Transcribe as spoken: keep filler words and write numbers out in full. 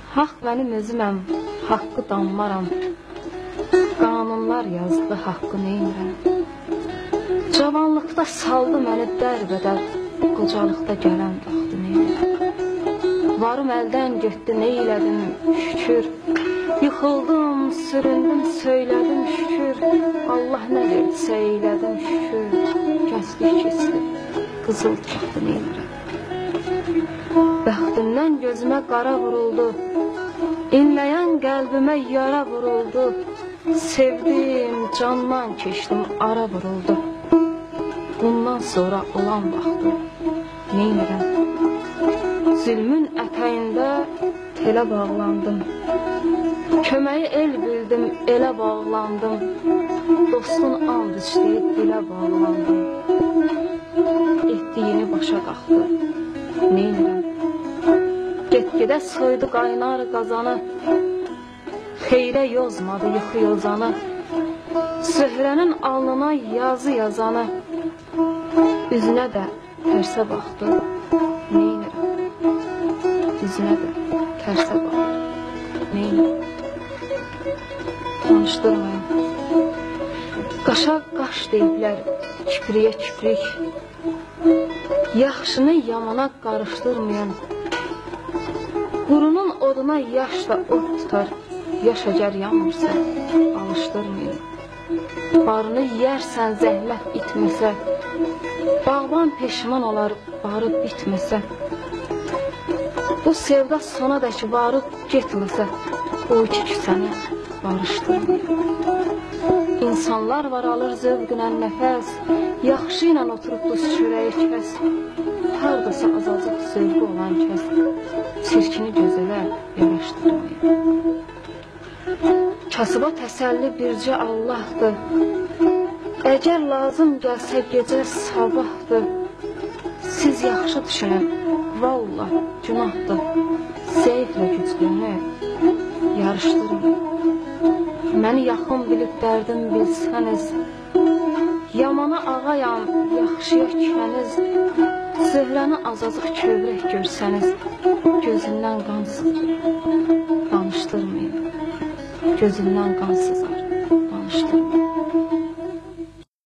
Haqq mənim özüməm, haqqı danmaram. Qanunlar yazdı, haqqı neynirəm. Cavanlıqda saldı məni dərbədər, qocalıqda gələn vaxtı neynirəm. Varım əldən getdi, neylədim, şükür. Yıxıldım, süründüm, söylədim, şükür. Allah nə verdisə eylədim, şükür. Gənclik keçdi, qızıl vaxtı neynirəm. Bəxtimdən gözümə qara vuruldu, İnləyən qəlbimə yara vuruldu. Sevdim, candan keçdim, ara vuruldu. Bundan sonra olan vaxtı neynirəm. Zülmün ətəyində telə bağlandım. Köməyi el bildim, elə bağlandım. Dostun and içdiyi dilə bağlandım. Etdiyini başa qalxdı, neynirəm. Get-gedə soydu qaynar qazanı. Xeyrə yozmadı yıxı yozanı. Zöhrənin alnına yazı yazanı. Üzünə də tərsə baxdı, neynirəm. Üzünə də tərsə baxdı, neynirəm. Tanışdırmayın. Qaşa qaş deyiblər, kipriyə kiprik. Yaxşını yamana qarışdırmayın. Qurunun oduna yaş da od tutar. Yaş əgər yanmırsa, alışdırmayın. Barını yərsən zəhmət itməsə, bağban peşman olar, barı bitməsə. Bu sevda sona dək varıb getməsə, o iki küsəni barışdırmayın. İnsanlar var alır zövqünə nəfəs, yaxşı ilə oturub duz çörəyi kəs. Haradasa azacıq zövqü olan kəs, çirkini gözələ yaraşdırmayın. Kasıba təsəlli bircə Allahdır. Əgər lazım gəlsə gecə sabahdır. Siz yaxşı düşünün, vallah günahdır. Zəiflə güclünü yarışdırmayın. Məni yaxın bilib dərdim bilsəniz, yamana ağayam, yaxşıya kəniz. Zöhrəni azacıq kövrək görsəniz, gözündən qan sızır, danışdırmayın. Gözündən qan sızar, danışdırmayın.